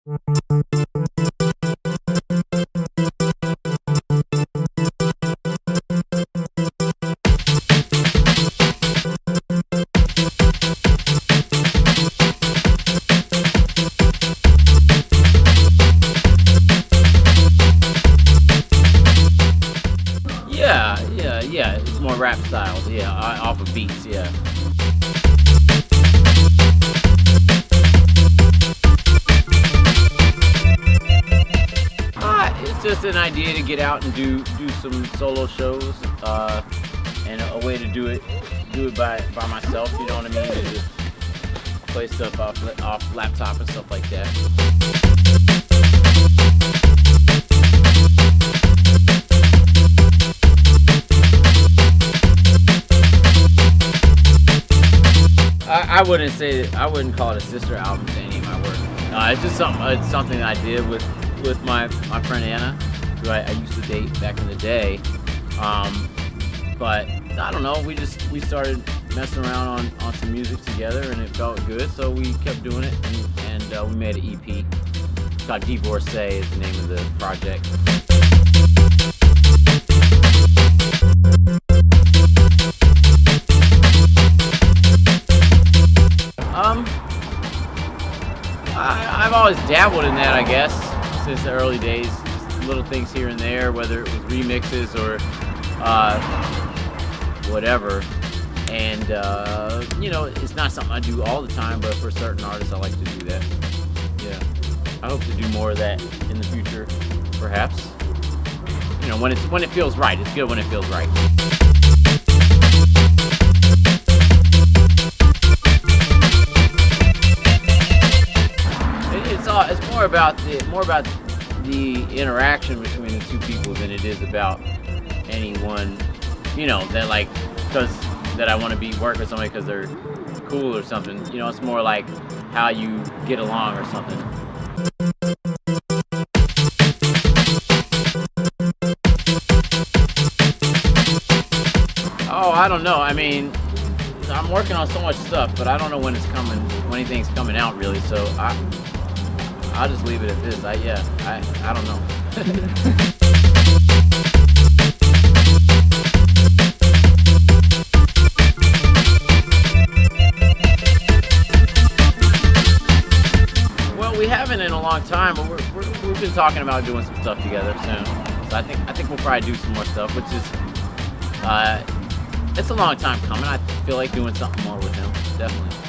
Yeah. It's more rap styles. Yeah, off of beats. Yeah. It's just an idea to get out and do some solo shows, and a way to do it by myself. You know what I mean? To just play stuff off laptop and stuff like that. I wouldn't call it a sister album to any of my work. It's just something I did with my friend Anna, who I used to date back in the day. But I don't know, we started messing around on some music together, and it felt good, so we kept doing it, and we made an EP. It's called Divorcee is the name of the project. I've always dabbled in that, I guess, since the early days. Just little things here and there, whether it was remixes or whatever. And you know, it's not something I do all the time, but for certain artists, I like to do that. Yeah, I hope to do more of that in the future, perhaps. You know, when it feels right. It's good when it feels right. It's more about the interaction between the two people than it is about anyone, you know, that that I want to be working with somebody because they're cool or something. You know, it's more like how you get along or something. Oh, I don't know. I mean, I'm working on so much stuff, but I don't know when anything's coming out really. So I'll just leave it at this. I don't know. Well, we haven't in a long time, but we've been talking about doing some stuff together soon. So I think we'll probably do some more stuff, which is it's a long time coming. I feel like doing something more with him, definitely.